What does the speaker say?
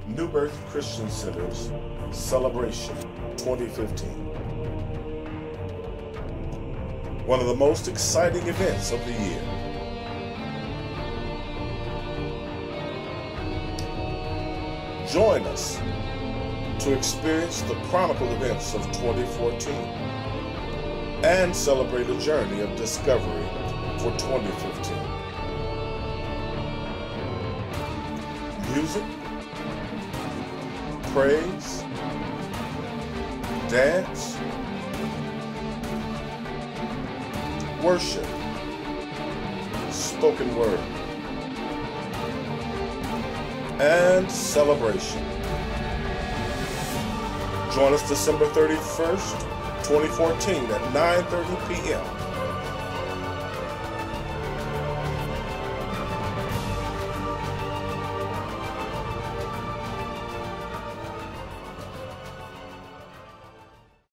New Birth Christian Center's Celebration 2015. One of the most exciting events of the year. Join us to experience the chronicled events of 2014 and celebrate a journey of discovery for 2015. Music, praise, dance, worship, spoken word, and celebration. Join us December 31st, 2014 at 9:30 p.m.